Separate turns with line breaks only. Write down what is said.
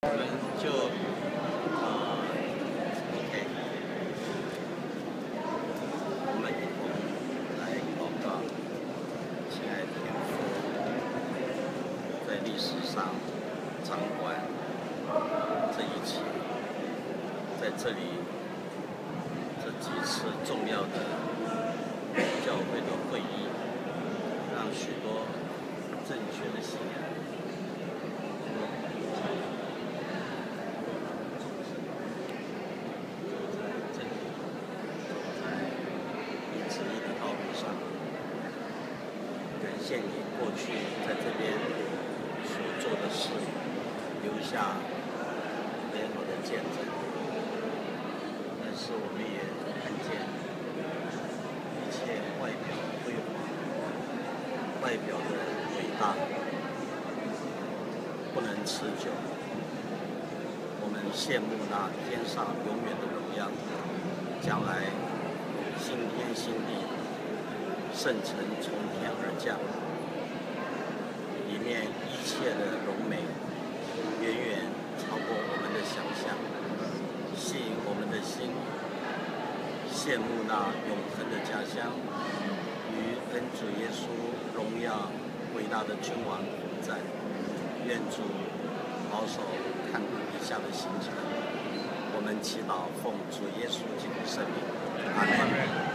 我们就OK， 我们一同来祷告，亲爱的天父，在历史上掌管这一切，在这里这几次重要的教会的会议，让许多正确的信仰。感谢你过去在这边所做的事，留下美好的见证。但是我们也看见一切外表辉煌、外表的伟大不能持久。我们羡慕那天上永远的荣耀，将来新天新地。圣城从天而降，里面一切的荣美，远远超过我们的想象，吸引我们的心，羡慕那永恒的家乡，与恩主耶稣荣耀伟大的君王同在。愿主保守看顾以下的行程，我们祈祷奉主耶稣基督圣名，阿门。